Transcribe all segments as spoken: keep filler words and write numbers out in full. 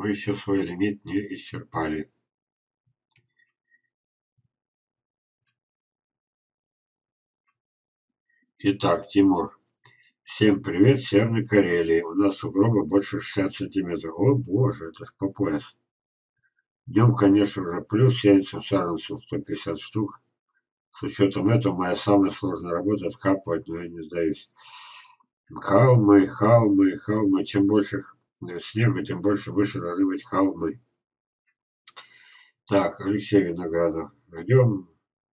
Вы еще свой лимит не исчерпали. Итак, Тимур. Всем привет, Северной Карелии. У нас сугробы больше шестидесяти сантиметров. О боже, это ж по пояс. Днем, конечно, уже плюс семьдесят, саженцев сто пятьдесят штук. С учетом этого моя самая сложная работа откапывать, но я не сдаюсь. Холмы, холмы, холмы. Чем больше снега, тем больше выше должны быть холмы. Так, Алексей Виноградов. Ждем.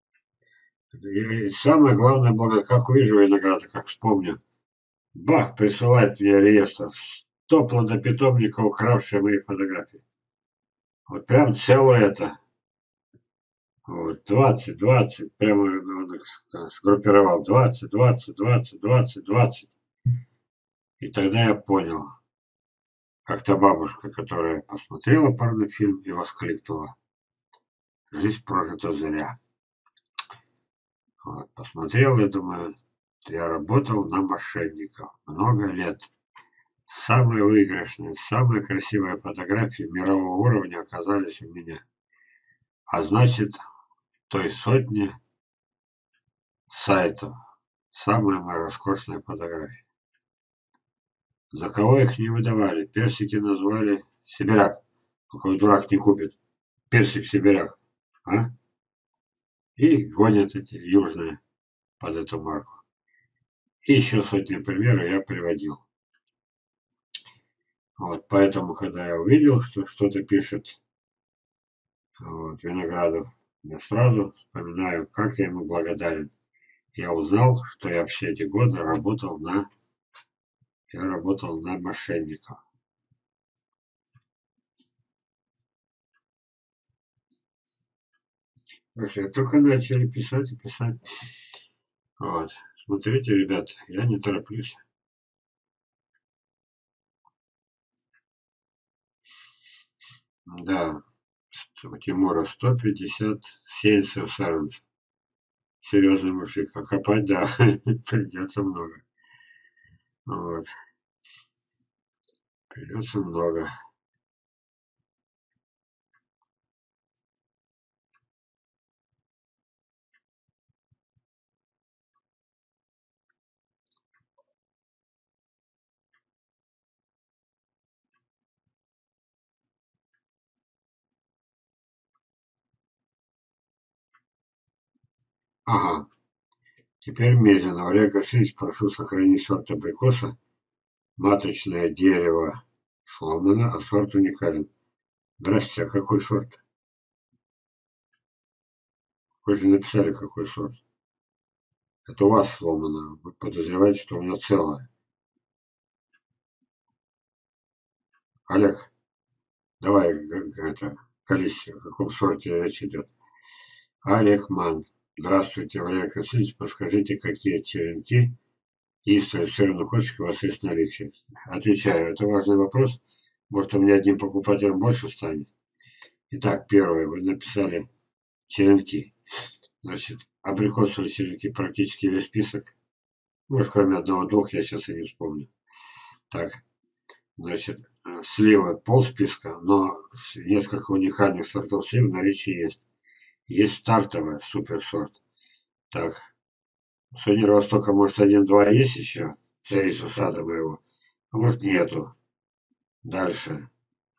И самое главное, было, как увижу винограда, как вспомню. Бах, присылает мне реестр. сто плодопитомников, укравшие мои фотографии. Вот прям целое это. Вот, двадцать, двадцать. Прямо он их сгруппировал. двадцать, двадцать, двадцать, двадцать, двадцать. И тогда я понял. Как-то бабушка, которая посмотрела порнофильм и воскликнула: жизнь прожита зря. Вот, посмотрел и думаю, я работал на мошенников много лет. Самые выигрышные, самые красивые фотографии мирового уровня оказались у меня. А значит, той сотни сайтов самые мои роскошные фотографии. За кого их не выдавали? Персики назвали сибиряк. Какой дурак не купит персик сибиряк, а? И гонят эти южные под эту марку. И еще сотни примеров я приводил. Вот, поэтому, когда я увидел, что что-то пишет вот, Виноградов, я сразу вспоминаю, как я ему благодарен. Я узнал, что я все эти годы работал на, я работал на мошенников. Слушай, только начали писать и писать. Вот. Смотрите, ребят, я не тороплюсь. Да, у Тимура сто пятьдесят семь саженцев. Серьезный мужик. А копать, да, придется много. Вот. Придется много. Ага. Теперь медленно. Валерий Васильевич, прошу сохранить сорт абрикоса. Маточное дерево сломано, а сорт уникален. Здрасте, а какой сорт? Вы же написали, какой сорт. Это у вас сломано. Вы подозреваете, что у меня целое. Олег, давай это, колись, о каком сорте речь идет. Олег Ман. Здравствуйте, Валерий Васильевич. Подскажите, какие черенки и сырных кочек у вас есть в наличии? Отвечаю, это важный вопрос. Может, у меня одним покупателем больше станет. Итак, первое, вы написали черенки. Значит, абрикосовые черенки практически весь список. Может, кроме одного-двух, я сейчас и не вспомню. Так, значит, сливы полсписка, но несколько уникальных сортов слив в наличии есть. Есть стартовый суперсорт. Так, Сувенир Востока, может, один-два есть еще? Царица сада моего. А может, нету. Дальше.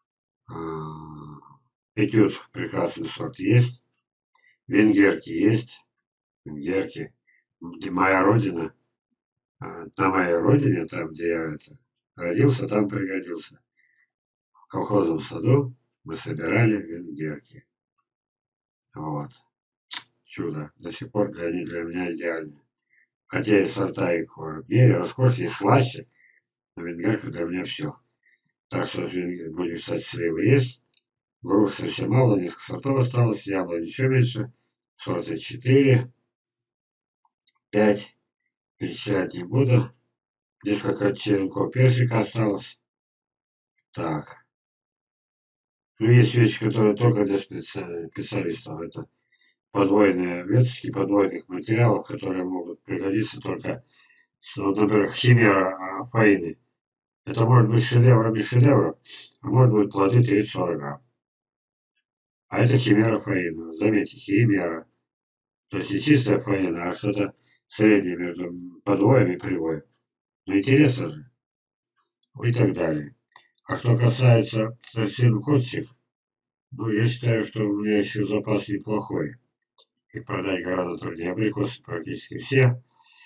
Этюдск, прекрасный сорт, есть. Венгерки есть. Венгерки. Где моя родина. На моей родине, там, где я это, родился, там пригодился. В колхозном саду мы собирали венгерки. Вот. Чудо. До сих пор для, они для меня идеальны. Хотя и сорта и крупнее, роскошнее, и слаще, но венгерка для меня все. Так что будем писать, сливы есть. Груш совсем мало, несколько сортов осталось, яблони еще меньше. Сорта четыре, пять. Перечислять не буду. Несколько черенков персика осталось. Так. Ну, есть вещи, которые только для специалистов. Это подвойные веточки подвойных материалов, которые могут пригодиться только, ну, например, химера фаины. Это может быть шедевром и шедевром, а может быть плоды тридцать-сорок грамм. А это химера фаина. Заметьте, химера. То есть не чистая фаина, а что-то среднее между подвоем и привоем. Ну интересно же. И так далее. А что касается совсем костик, ну я считаю, что у меня еще запас неплохой. И продать гораздо труднее. Абрикосы практически все.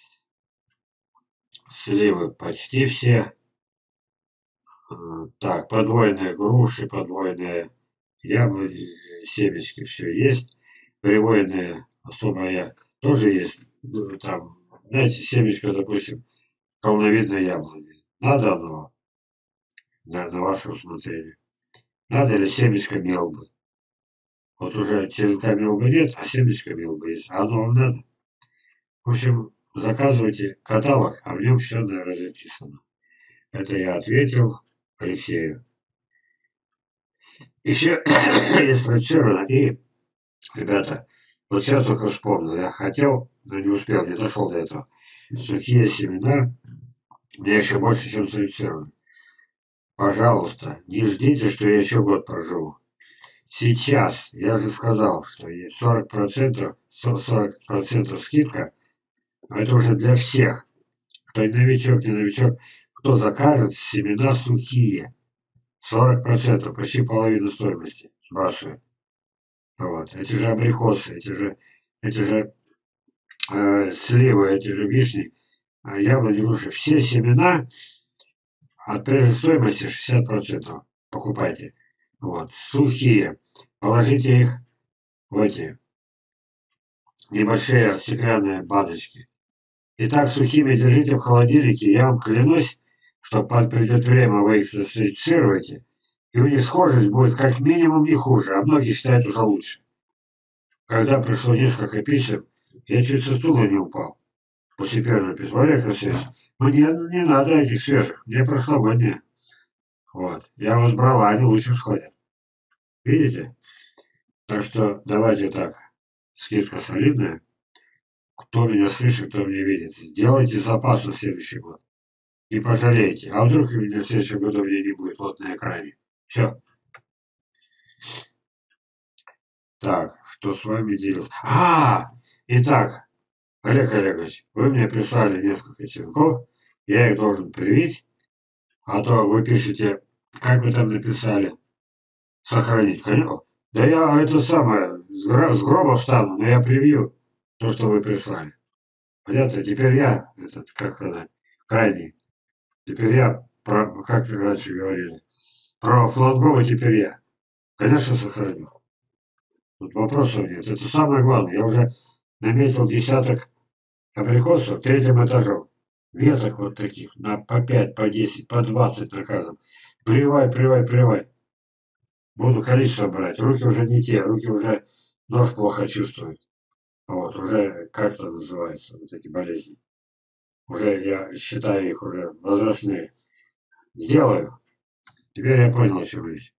Сливы почти все. Так, подвойные груши, подвойные яблони, семечки, все есть. Привойные особо я тоже есть. Ну, там, знаете, семечко, допустим, колновидной яблони. Надо оно на, на ваше усмотрение. Надо ли семечко мелбы? Вот уже черенка мелбы нет, а семечко мелбы есть. А оно вам надо? В общем, заказывайте каталог, а в нем все, наверное, записано. Это я ответил Алексею. Еще есть фрактировано. И, ребята, вот сейчас только вспомнил. Я хотел, но не успел, не дошел до этого. Сухие семена мне еще больше, чем фрактированы. Пожалуйста, не ждите, что я еще год проживу. Сейчас, я же сказал, что есть сорок процентов, сорок процентов скидка, а это уже для всех. Кто не новичок, не новичок, кто закажет семена сухие. сорок процентов, почти половину стоимости вашей. Вот. Эти же абрикосы, эти же, эти же э, сливы, эти же вишни, э, яблони, груши. Все семена от прежней стоимости шестьдесят процентов покупайте. Вот. Сухие. Положите их в эти небольшие стеклянные баночки. И так сухими держите в холодильнике. Я вам клянусь, что под придет время вы их сосредоточируете, и у них схожесть будет как минимум не хуже, а многие считают уже лучше. Когда пришло несколько писем, я чуть со стула не упал. После первого письма, Олег Васильевич, мне не надо этих свежих, мне прошлогодние. Вот. Я вас брала, они лучше сходят. Видите? Так что давайте так. Скидка солидная. Кто меня слышит, кто меня видит. Сделайте запас на следующий год. Не пожалеете. А вдруг у меня в следующем году меня не будет вот на экране. Все. Так, что с вами делать? А, итак, Олег Олегович, вы мне прислали несколько черенков. Я их должен привить. А то вы пишете, как вы там написали, сохранить. Конечно. Да я это самое, с, гро с гроба встану, но я привью то, что вы прислали. Понятно? Теперь я, этот, как сказать, крайний. Теперь я, про, как раньше говорили, про фланговый теперь я. Конечно, сохраню. Тут вопросов нет. Это самое главное. Я уже наметил десяток абрикосов третьим этажом. Веток вот таких, на по пять, по десять, по двадцать на каждом. Прививай, прививай, прививай. Буду количество брать. Руки уже не те, руки уже нож плохо чувствуют. Вот, уже как это называется, вот эти болезни. Уже я считаю их уже возрастные. Сделаю. Теперь я понял, о чем речь.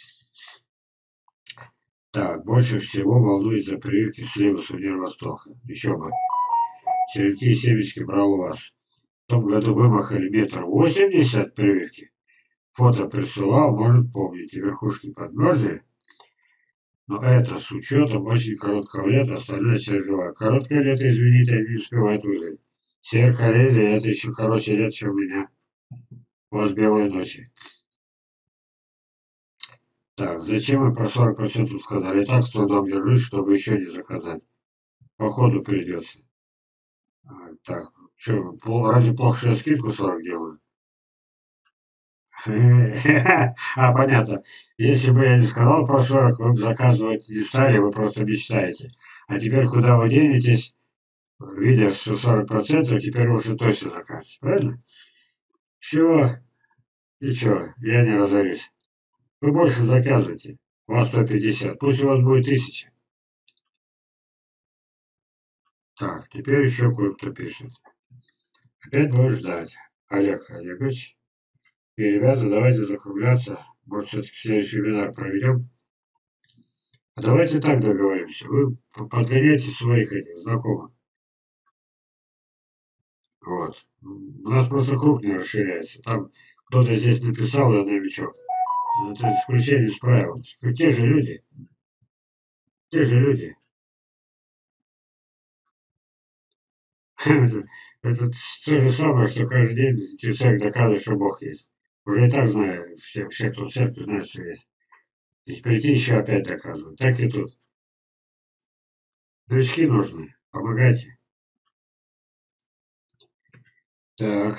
Так, больше всего волнует за прививки сливы сувенир Востока. Еще бы. Черенки и семечки брал у вас. В том году вымахали метр восемьдесят прививки. Фото присылал, может помните. Верхушки подмерзли. Но это с учетом очень короткого лета, остальная часть жива. Короткое лето, извините, не успевает выжить. Север Карелии это еще короче лет, чем у меня. Вот белые ночи. Так, зачем вы про сорок процентов сказали? И так с трудом держусь, чтобы еще не заказать. Походу придется. А, так, что, разве плохо, что я скидку сорок делаю? А, понятно. Если бы я не сказал про сорок, вы бы заказывать не стали, вы просто мечтаете. А теперь куда вы денетесь, видя, что сорок процентов, теперь уже точно закажете. Правильно? Все, ничего, я не разорюсь. Вы больше заказывайте. У вас сто пятьдесят. Пусть у вас будет тысяча. Так, теперь еще кое-кто пишет. Опять будешь ждать. Олег Олегович. И, ребята, давайте закругляться. Может, все-таки следующий вебинар проведем. А давайте так договоримся. Вы подгоняйте своих этих знакомых. Вот. У нас просто круг не расширяется. Там кто-то здесь написал, я новичок. Это исключение из правил. Те же люди. Те же люди. Это, это то же самое, что каждый день человек доказывает, что Бог есть. Уже и так знаю, все, все кто в церкви, знают, что есть. И прийти еще опять доказывать. Так и тут. Новички нужны. Помогайте. Так.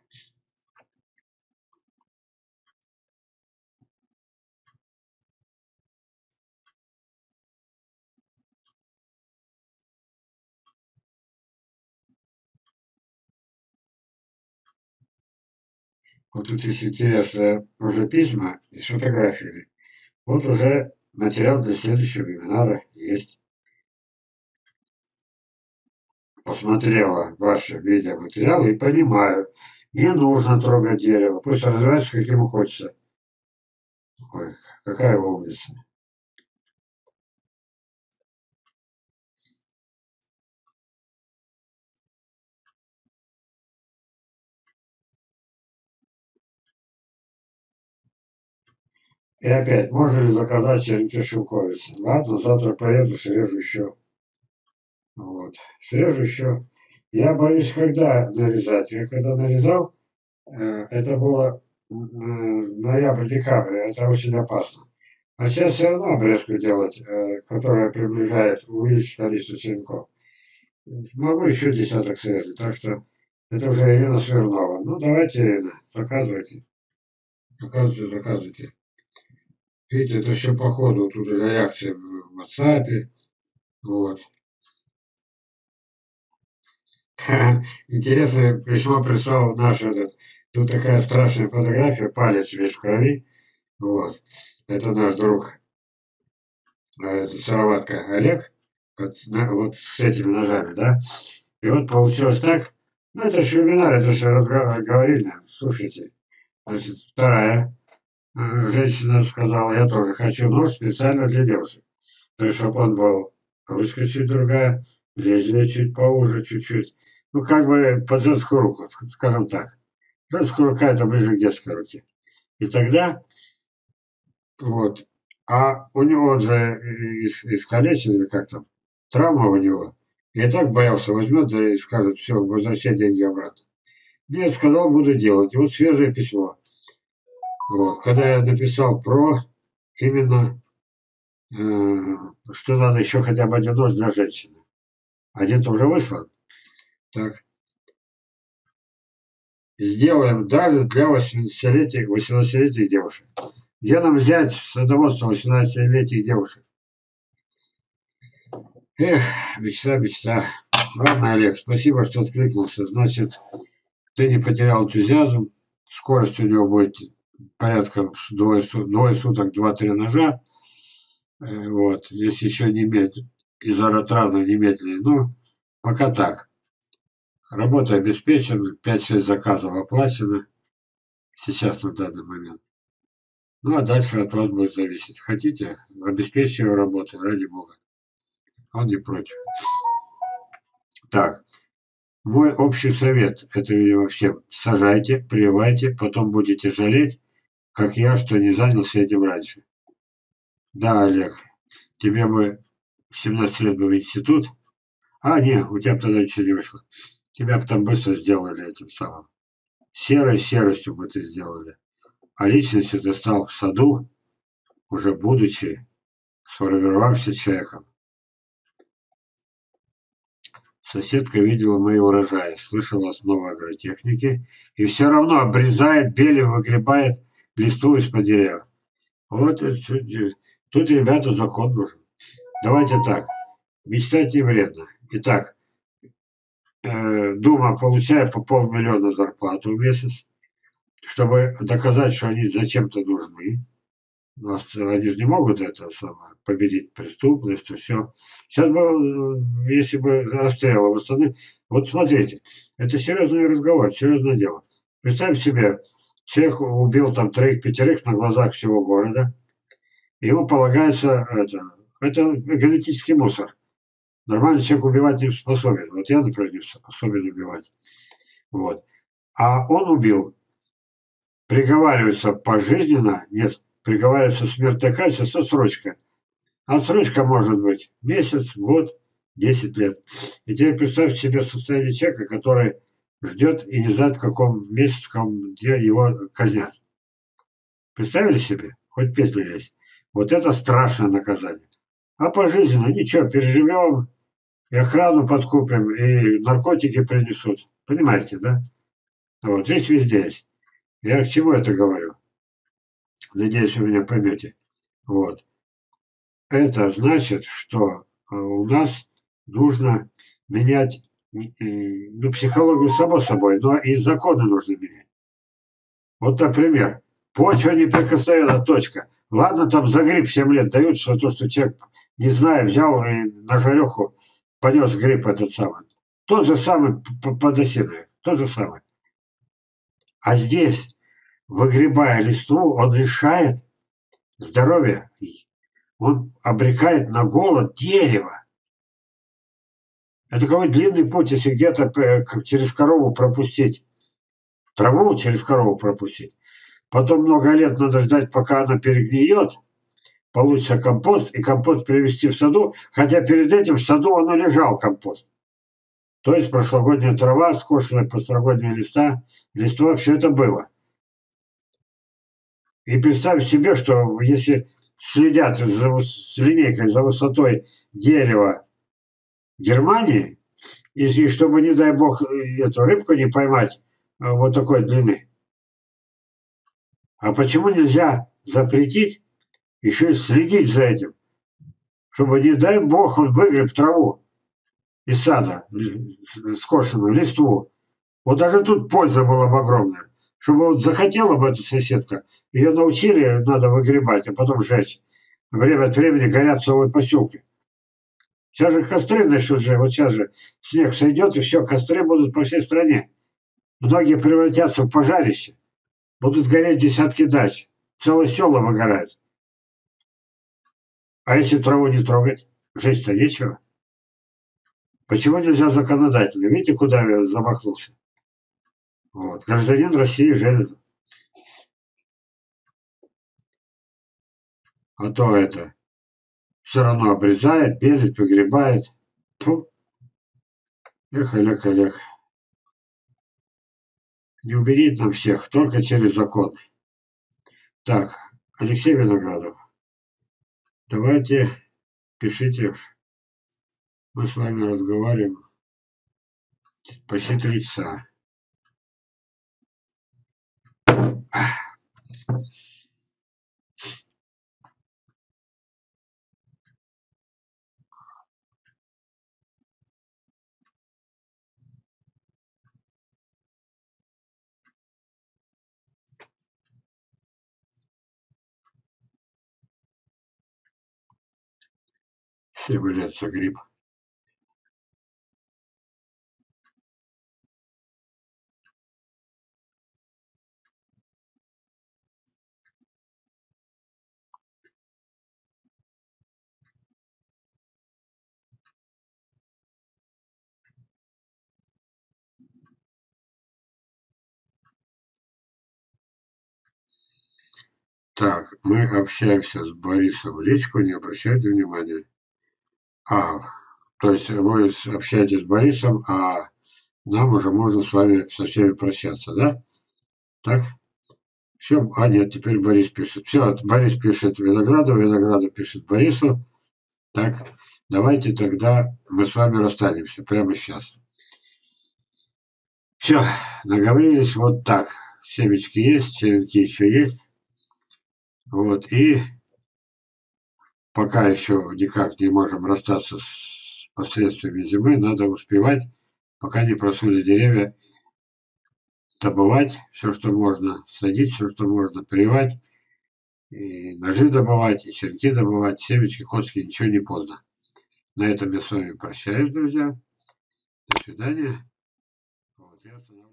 Вот тут есть интересно, уже письма с фотографиями. Вот уже материал для следующего вебинара есть. Посмотрела ваши видеоматериалы и понимаю, не нужно трогать дерево, пусть развивается, как ему хочется. Ой, какая умница. И опять, можно ли заказать черенки шелковицы? Ладно, завтра поеду, срежу еще. Вот, срежу еще. Я боюсь, когда нарезать. Я когда нарезал, э, это было э, ноябрь-декабрь, это очень опасно. А сейчас все равно обрезку делать, э, которая приближает, увеличить количество черенков. Могу еще десяток срезать, так что это уже Ирина Смирнова. Ну, давайте, Ирина, заказывайте. Заказывайте, заказывайте. Видите, это все по ходу, тут реакция в WhatsApp. Вот. Интересное письмо прислал наш этот. Тут такая страшная фотография, палец весь в крови. Вот. Это наш друг, а, это Сыроватка Олег. Вот, на- вот с этими ножами, да? И вот получилось так. Ну, это же вебинар, это же разговор, говорили. Слушайте, значит, вторая э, женщина сказала, я тоже хочу нож специально для девушек. То есть, чтобы он был ручка чуть другая, лезвие чуть поуже чуть-чуть. Ну, как бы под женскую руку, скажем так. Женская рука это ближе к детской руке. И тогда, вот, а у него же ис- искалечен или как там, травма у него. Я так боялся, возьмет, да и скажет, все, возвращай деньги обратно. Нет, сказал, буду делать. И вот свежее письмо. Вот, когда я написал про именно, э, что надо еще хотя бы один нож для женщины. Один-то уже выслан. Так, сделаем даже для восьмидесятилетних, восемнадцатилетних девушек. Где нам взять садоводство восемнадцатилетних девушек? Эх, мечта, мечта. Ладно, Олег, спасибо, что откликнулся. Значит, ты не потерял энтузиазм. Скорость у него будет порядка двое, двое суток, два-три ножа. Э, Вот, если еще не иметь из аэротрана немедленный. Ну, пока так. Работа обеспечена, пять-шесть заказов оплачено сейчас на данный момент. Ну, а дальше от вас будет зависеть. Хотите, обеспечьте его работу, ради бога. Он не против. Так, мой общий совет, это видимо всем. Сажайте, прививайте, потом будете жалеть, как я, что не занялся этим раньше. Да, Олег, тебе бы в семнадцать лет бы в институт. А, не, у тебя бы тогда ничего не вышло. Тебя бы там быстро сделали этим самым. Серой серостью бы ты сделали. А личностью ты стал в саду, уже будучи сформировавшимся человеком. Соседка видела мои урожаи, слышала основы агротехники и все равно обрезает, белым выгребает листву из-под деревьев. Вот это чё де тут, ребята, закон нужен. Давайте так, мечтать не вредно. Итак, э, Дума получает по полмиллиона зарплату в месяц, чтобы доказать, что они зачем-то нужны. У нас они же не могут это самое, победить преступность и все. Сейчас бы, э, если бы расстрелы восстановить. Вот смотрите, это серьезный разговор, серьезное дело. Представь себе, человек убил там троих-пятерых на глазах всего города. Ему полагается это, это генетический мусор. Нормальный человек убивать не способен. Вот я, например, не способен убивать. Вот. А он убил приговариваются пожизненно, нет, приговариваются смертной казни со срочкой. Отсрочка может быть месяц, год, десять лет. И теперь представьте себе состояние человека, который ждет и не знает, в каком месяце, в каком где его казнят. Представили себе? Хоть петлю лезть. Вот это страшное наказание. А пожизненно ничего, переживем, и охрану подкупим, и наркотики принесут. Понимаете, да? Вот, жизнь везде есть. Я к чему это говорю? Надеюсь, вы меня поймете. Вот. Это значит, что у нас нужно менять, ну, психологию само собой, но и законы нужно менять. Вот, например, почва неприкосновенная, точка. Ладно, там за гриб семь лет дают, что то, что человек, не зная, взял и на жареху понес гриб этот самый. Тот же самый подосиновик, тот же самый. А здесь, выгребая листву, он лишает здоровья, он обрекает на голод дерево. Это какой длинный путь, если где-то через корову пропустить, траву через корову пропустить. Потом много лет надо ждать, пока она перегниет, получится компост, и компост привезти в саду, хотя перед этим в саду он и лежал, компост. То есть прошлогодняя трава, скошенная прошлогодние листа, листва, все это было. И представь себе, что если следят за, с линейкой за высотой дерева Германии, и, и чтобы, не дай бог, эту рыбку не поймать вот такой длины. А почему нельзя запретить еще и следить за этим, чтобы, не дай бог, он выгреб траву из сада, скошенную листву. Вот даже тут польза была бы огромная. Чтобы вот захотела бы эта соседка, ее научили, надо выгребать, а потом сжечь. Время от времени горят целые поселки. Сейчас же костры начнут же, вот сейчас же снег сойдет, и все, костры будут по всей стране. Многие превратятся в пожарище. Будут гореть десятки дач. Целые села выгорают. А если траву не трогать, жечь-то нечего. Почему нельзя законодательно? Видите, куда я замахнулся? Вот. Гражданин России Железов. А то это все равно обрезает, белит, погребает. Фу. Эх, Олег, Олег. Не убедить нам всех, только через закон. Так, Алексей Виноградов. Давайте, пишите. Мы с вами разговариваем почти три часа. Все болеют грипп. Так, мы общаемся с Борисом в личку, не обращайте внимания. А, то есть вы общаетесь с Борисом, а нам уже можно с вами со всеми прощаться, да? Так? Все, а нет, теперь Борис пишет. Все, Борис пишет Виноградову, Виноградов пишет Борису. Так, давайте тогда мы с вами расстанемся прямо сейчас. Все, наговорились вот так. Семечки есть, черенки еще есть. Вот, и пока еще никак не можем расстаться с последствиями зимы, надо успевать, пока не просули деревья, добывать все, что можно, садить все, что можно, прививать, и ножи добывать, и черенки добывать, семечки, косточки, ничего не поздно. На этом я с вами прощаюсь, друзья. До свидания. Вот, я